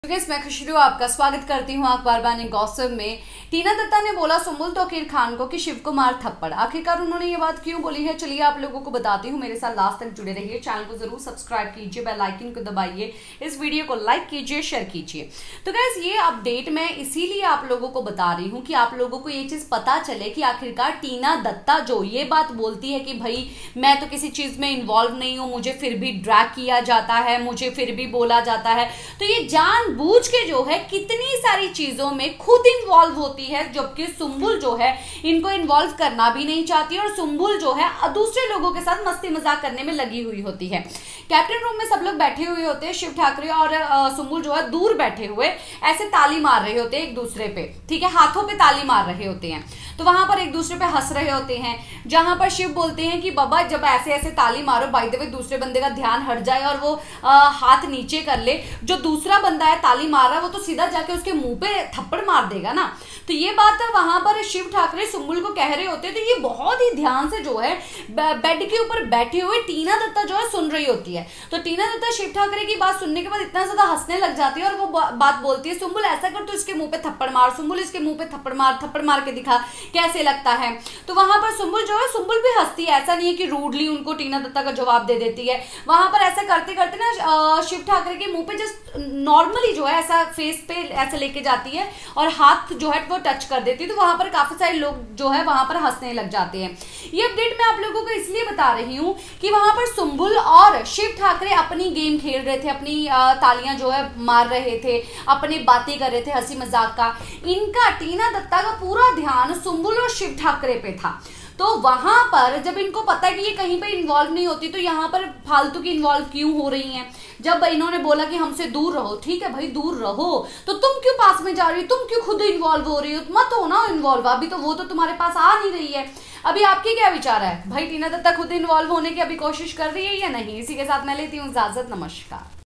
मैं खुशरू आपका स्वागत करती हूँ अखबार बानी गॉसिप में। टीना दत्ता ने बोला सुम्बुल तौकीर खान को कि शिव को मार थप्पड़। आखिरकार उन्होंने ये बात क्यों बोली है, चलिए आप लोगों को बताती हूँ। मेरे साथ लास्ट तक जुड़े रहिए, चैनल को जरूर सब्सक्राइब कीजिए, बेल आइकन को दबाइए, इस वीडियो को लाइक कीजिए, शेयर कीजिए। तो गाइस ये अपडेट मैं इसीलिए आप लोगों को बता रही हूँ कि आप लोगों को ये चीज पता चले कि आखिरकार टीना दत्ता जो ये बात बोलती है कि भाई मैं तो किसी चीज में इन्वॉल्व नहीं हूँ, मुझे फिर भी ड्रैग किया जाता है, मुझे फिर भी बोला जाता है, तो ये जानबूझ के जो है कितनी सारी चीजों में खुद इन्वॉल्व होती है, जबकि सुम्बुल जो है इनको इन्वॉल्व करना भी नहीं चाहती और सुम्बुल जो है दूसरे लोगों के साथ मस्ती मजाक करने में लगी हुई होती है। कैप्टन रूम में सब लोग बैठे हुए होते हैं, शिव ठाकरे और सुम्बुल जो है दूर बैठे हुए ऐसे ताली मार रहे होते हैं एक दूसरे पे, ठीक है, हाथों पे ताली मार रहे होते हैं। तो वहां पर एक दूसरे पे हंस रहे होते हैं, जहां पर शिव बोलते हैं कि बाबा जब ऐसे ऐसे ताली मारो बाय द वे दूसरे बंदे का ध्यान हट जाए और वो हाथ नीचे कर ले, जो दूसरा बंदा है ताली मार रहा है वो तो सीधा जाके उसके मुंह पे थप्पड़ मार देगा ना। तो ये बात वहां पर शिव ठाकरे सुम्बुल को कह रहे होते हैं। तो ये बहुत ही ध्यान से जो है बेड के ऊपर बैठे हुए टीना दत्ता जो है सुन रही होती है। तो टीना दत्ता शिव ठाकरे की बात सुनने के बाद इतना ज्यादा हंसने लग जाती है और वो बात बोलती है, सुम्बुल ऐसा कर तो इसके मुंह पे थप्पड़ मार, सुम्बुल इसके मुंह पे थप्पड़ मार के दिखा कैसे लगता है। तो वहां पर सुम्बुल जो है सुम्बुल भी हंसती है, ऐसा नहीं है कि रूडली उनको टीना दत्ता का जवाब दे देती है। वहां पर ऐसा करते करते ना शिव ठाकरे के मुंह पे जस्ट नॉर्मली जो है ऐसा फेस पे ऐसे लेके जाती है और हाथ जो है वो टच कर देती है। तो वहां पर काफी सारे लोग जो है वहां पर हंसने लग जाते हैं। ये अपडेट मैं आप लोगों को इसलिए बता रही हूँ कि वहां पर सुम्बुल और शिव ठाकरे अपनी गेम खेल रहे थे, अपनी तालियां जो है मार रहे थे, अपनी बातें कर रहे थे हंसी मजाक का। इनका टीना दत्ता का पूरा ध्यान सुम्बुल और शिव ठाकरे पे था। तो वहां पर जब इनको पता है कि ये कहीं पे इन्वॉल्व नहीं होती, तो यहाँ पर फालतू की इन्वॉल्व क्यों हो रही हैं। जब इन्होंने बोला कि हमसे दूर रहो, ठीक है भाई दूर रहो, तो तुम क्यों पास में जा रही हो, तुम क्यों खुद इन्वॉल्व हो रही हो, मत हो ना इन्वॉल्व, अभी तो वो तो तुम्हारे पास आ नहीं रही है। अभी आपकी क्या विचार है भाई, टीना दत्ता खुद इन्वॉल्व होने की अभी कोशिश कर रही है या नहीं। इसी के साथ मैं लेती हूँ इजाजत, नमस्कार।